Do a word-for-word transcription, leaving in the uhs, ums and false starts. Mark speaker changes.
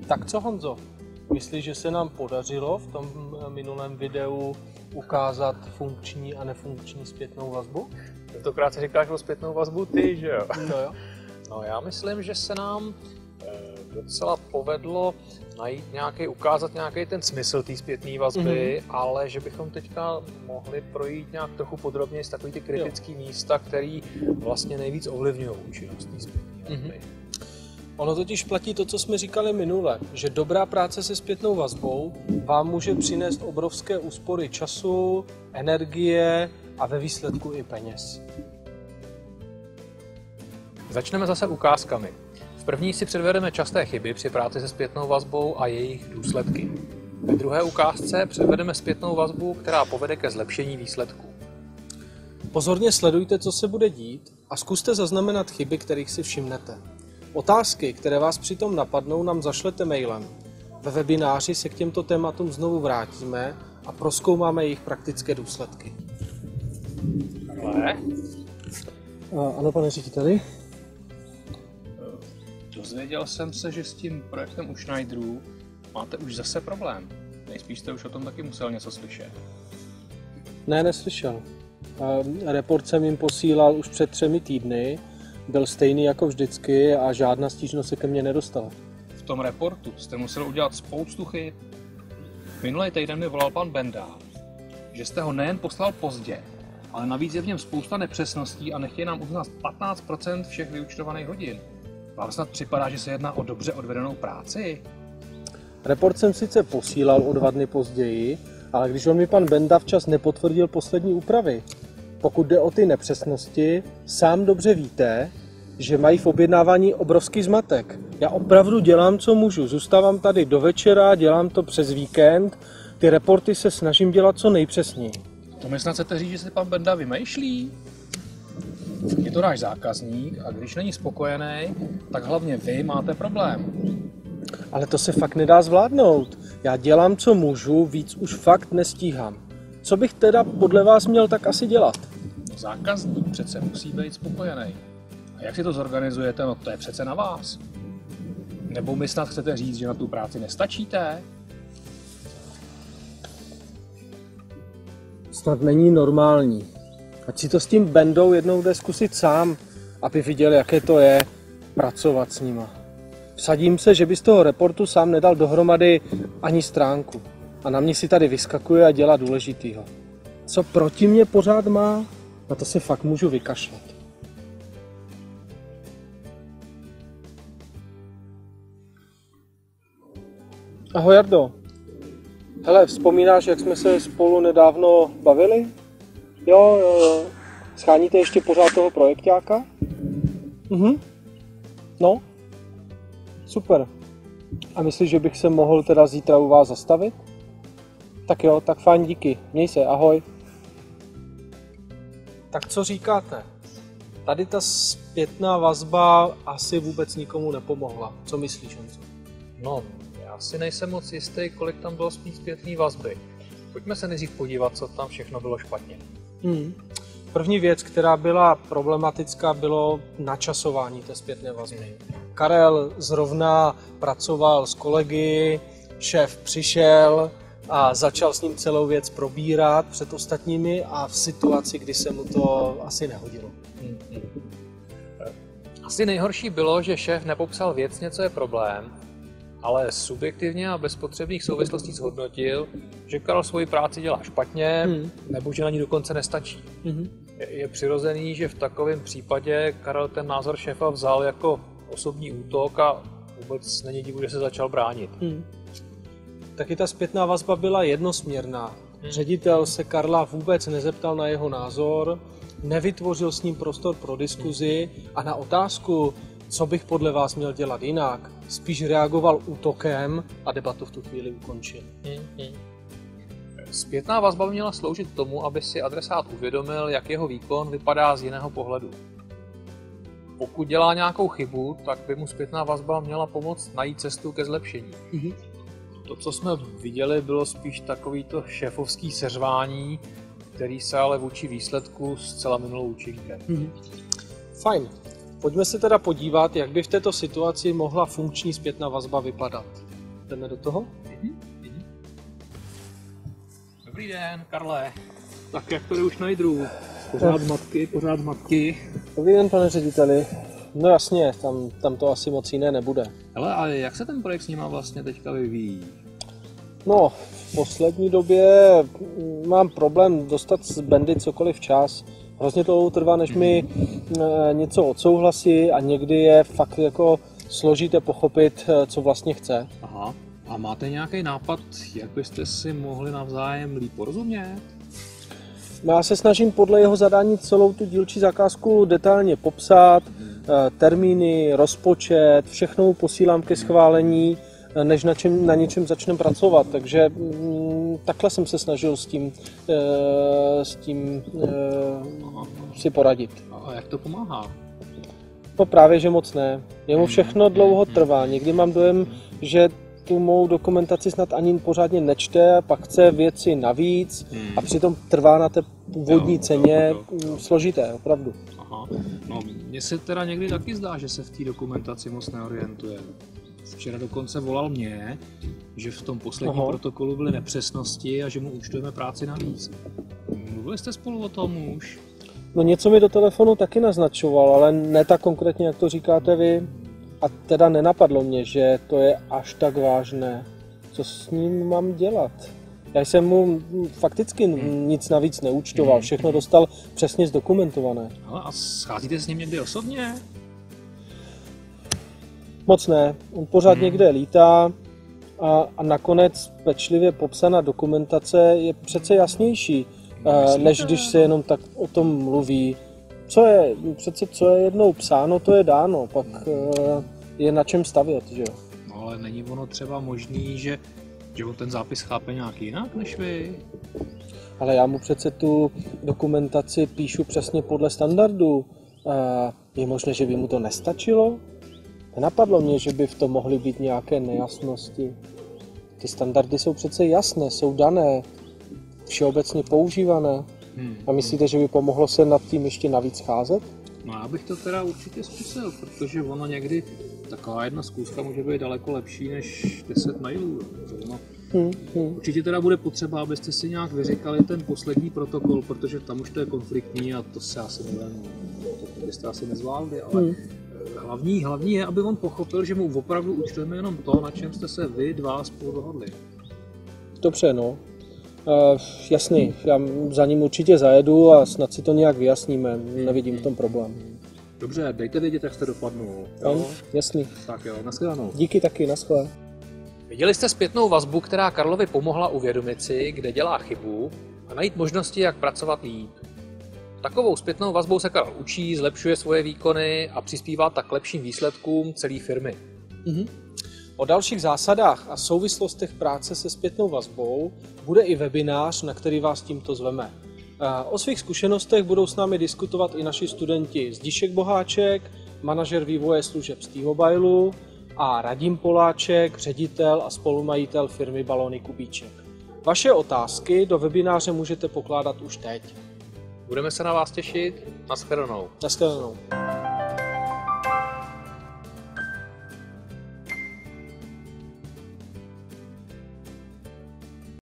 Speaker 1: Tak co, Honzo? Myslíš, že se nám podařilo v tom minulém videu ukázat funkční a nefunkční zpětnou vazbu?
Speaker 2: Tentokrát si říkáš o zpětnou vazbu ty, že jo?
Speaker 1: No jo.
Speaker 2: No já myslím, že se nám docela povedlo najít nějaký, ukázat nějaký ten smysl té zpětné vazby, mm-hmm. ale že bychom teďka mohli projít nějak trochu podrobněji z takový ty kritické místa, které vlastně nejvíc ovlivňují účinnost té zpětné vazby. Mm-hmm.
Speaker 1: Ono totiž platí to, co jsme říkali minule, že dobrá práce se zpětnou vazbou vám může přinést obrovské úspory času, energie a ve výsledku i peněz.
Speaker 2: Začneme zase ukázkami. V první si předvedeme časté chyby při práci se zpětnou vazbou a jejich důsledky. Ve druhé ukázce předvedeme zpětnou vazbu, která povede ke zlepšení výsledků.
Speaker 1: Pozorně sledujte, co se bude dít a zkuste zaznamenat chyby, kterých si všimnete. Otázky, které vás přitom napadnou, nám zašlete mailem. Ve webináři se k těmto tématům znovu vrátíme a prozkoumáme jejich praktické důsledky.
Speaker 2: Karle?
Speaker 1: Ano, pane řediteli.
Speaker 3: Dozvěděl jsem se, že s tím projektem u Schneiderů máte už zase problém. Nejspíš jste už o tom taky musel něco slyšet.
Speaker 1: Ne, neslyšel. Report jsem jim posílal už před třemi týdny. Byl stejný jako vždycky a žádná stížnost se ke mně nedostala.
Speaker 3: V tom reportu jste musel udělat spoustu chyb. Minulý týden mi volal pan Benda, že jste ho nejen poslal pozdě, ale navíc je v něm spousta nepřesností a nechtějí nám uznat patnáct procent všech vyúčtovaných hodin. Vám snad připadá, že se jedná o dobře odvedenou práci?
Speaker 1: Report jsem sice posílal o dva dny později, ale když on mi pan Benda včas nepotvrdil poslední úpravy. Pokud jde o ty nepřesnosti, sám dobře víte, že mají v objednávání obrovský zmatek. Já opravdu dělám, co můžu. Zůstávám tady do večera, dělám to přes víkend. Ty reporty se snažím dělat co nejpřesněji.
Speaker 3: To mi snad chcete říct, že si pan Benda vymýšlí? Je to náš zákazník a když není spokojený, tak hlavně vy máte problém.
Speaker 1: Ale to se fakt nedá zvládnout. Já dělám, co můžu, víc už fakt nestíhám. Co bych teda podle vás měl tak asi dělat?
Speaker 3: Zákazník přece musí být spokojený. A jak si to zorganizujete, no to je přece na vás. Nebo mi snad chcete říct, že na tu práci nestačíte?
Speaker 1: Snad není normální. Ať si to s tím Bendou jednou jde zkusit sám, aby viděl, jaké to je pracovat s nima. Vsadím se, že by z toho reportu sám nedal dohromady ani stránku. A na mě si tady vyskakuje a dělá důležitýho. Co proti mě pořád má, na to se fakt můžu vykašlat. Ahoj, Jardo. Hele, vzpomínáš, jak jsme se spolu nedávno bavili? Jo, jo, jo. Scháníte ještě pořád toho projekťáka? Mhm. No. Super. A myslíš, že bych se mohl teda zítra u vás zastavit? Tak jo, tak fajn, díky. Měj se, ahoj. Tak co říkáte? Tady ta zpětná vazba asi vůbec nikomu nepomohla. Co myslíš, Honzo?
Speaker 2: No, já si nejsem moc jistý, kolik tam bylo spíš zpětné vazby. Pojďme se nejdřív podívat, co tam všechno bylo špatně.
Speaker 1: Hmm. První věc, která byla problematická, bylo načasování té zpětné vazby. Karel zrovna pracoval s kolegy, šéf přišel a začal s ním celou věc probírat před ostatními a v situaci, kdy se mu to asi nehodilo.
Speaker 2: Hmm. Asi nejhorší bylo, že šéf nepopsal věcně, co je problém, ale subjektivně a bez potřebných souvislostí zhodnotil, že Karel svoji práci dělá špatně, hmm. nebo že na ní dokonce nestačí. Hmm. Je, je přirozený, že v takovém případě Karel ten názor šéfa vzal jako osobní útok a vůbec není divu, že se začal bránit. Hmm.
Speaker 1: Taky ta zpětná vazba byla jednosměrná. Hmm. Ředitel se Karla vůbec nezeptal na jeho názor, nevytvořil s ním prostor pro diskuzi hmm. a na otázku, co bych podle vás měl dělat jinak, spíš reagoval útokem a debatu v tu chvíli ukončil.
Speaker 2: Hmm. Zpětná vazba měla sloužit k tomu, aby si adresát uvědomil, jak jeho výkon vypadá z jiného pohledu. Pokud dělá nějakou chybu, tak by mu zpětná vazba měla pomoct najít cestu ke zlepšení. Mm-hmm. To, co jsme viděli, bylo spíš takovýto šéfovský seřvání, který se ale vůči výsledku zcela minulou účinkem.
Speaker 1: Mm-hmm. Fajn. Pojďme se teda podívat, jak by v této situaci mohla funkční zpětná vazba vypadat.
Speaker 2: jdeme do toho? Dobrý den, Karle. Tak jak to jde už na Jidru? Pořád matky, pořád matky.
Speaker 1: Dobrý den, pane řediteli. No jasně, tam, tam to asi moc jiné nebude.
Speaker 2: Hele, a jak se ten projekt s nima vlastně teďka vyvíjí?
Speaker 1: No, v poslední době mám problém dostat z bandy cokoliv včas. Hrozně to trvá, než mi e, něco odsouhlasí a někdy je fakt jako složité pochopit, co vlastně chce.
Speaker 2: Aha. A máte nějaký nápad, jak byste si mohli navzájem líp porozumět?
Speaker 1: Já se snažím podle jeho zadání celou tu dílčí zakázku detailně popsat, termíny, rozpočet, všechno posílám ke schválení, než na, čem, na něčem začneme pracovat. Takže m, takhle jsem se snažil s tím, e, s tím e, si poradit.
Speaker 2: A jak to pomáhá?
Speaker 1: No právě, že moc ne. Jemu všechno dlouho trvá. Někdy mám dojem, že tu mou dokumentaci snad ani pořádně nečte, pak chce věci navíc a přitom trvá na té původní ceně složité, opravdu.
Speaker 2: Aha. No, mně se teda někdy taky zdá, že se v té dokumentaci moc neorientuje. Včera dokonce volal mě, že v tom posledním Aha. protokolu byly nepřesnosti a že mu účtujeme práci navíc. Mluvili jste spolu o tom už?
Speaker 1: No něco mi do telefonu taky naznačoval, ale ne tak konkrétně, jak to říkáte vy. A teda nenapadlo mě, že to je až tak vážné. Co s ním mám dělat? Já jsem mu fakticky nic navíc neúčtoval, všechno dostal přesně zdokumentované.
Speaker 2: Ale a scházíte s ním někdy osobně?
Speaker 1: Moc ne. On pořád hmm. někde lítá a, a nakonec pečlivě popsaná dokumentace je přece jasnější, Myslíte? než když se jenom tak o tom mluví. Co je, přece co je jednou psáno, to je dáno, pak je na čem stavět, že jo.
Speaker 2: No ale není ono třeba možný, že, že on ten zápis chápe nějak jinak než vy?
Speaker 1: Ale já mu přece tu dokumentaci píšu přesně podle standardu. Je možné, že by mu to nestačilo? Nenapadlo mě, že by v tom mohly být nějaké nejasnosti. Ty standardy jsou přece jasné, jsou dané, všeobecně používané. Hmm. A myslíte, že by pomohlo se nad tím ještě navíc scházet?
Speaker 2: No já bych to teda určitě zkusil, protože ono někdy taková jedna zkouška může být daleko lepší než deset mailů. No, hmm. Hmm. Určitě teda bude potřeba, abyste si nějak vyříkali ten poslední protokol, protože tam už to je konfliktní a to se asi nevím, to byste asi nezvládli, ale hmm. hlavní, hlavní je, aby on pochopil, že mu opravdu účtujeme jenom to, na čem jste se vy dva spolu dohodli.
Speaker 1: Dobře, no. Uh, jasný, já za ním určitě zajedu a snad si to nějak vyjasníme, nevidím v tom problém.
Speaker 2: Dobře, dejte vědět, jak jste dopadnul.
Speaker 1: Jo? Jasný.
Speaker 2: Tak jo, nashledanou.
Speaker 1: Díky taky, naschle.
Speaker 2: Viděli jste zpětnou vazbu, která Karlovi pomohla uvědomit si, kde dělá chybu a najít možnosti, jak pracovat líp. Takovou zpětnou vazbou se Karel učí, zlepšuje svoje výkony a přispívá tak k lepším výsledkům celé firmy.
Speaker 1: Mhm. O dalších zásadách a souvislostech práce se zpětnou vazbou bude i webinář, na který vás tímto zveme. O svých zkušenostech budou s námi diskutovat i naši studenti Zdišek Boháček, manažer vývoje služeb z T-Mobilu a Radim Poláček, ředitel a spolumajitel firmy Balony Kubíček. Vaše otázky do webináře můžete pokládat už teď.
Speaker 2: Budeme se na vás těšit. Nashledanou.
Speaker 1: Nashledanou.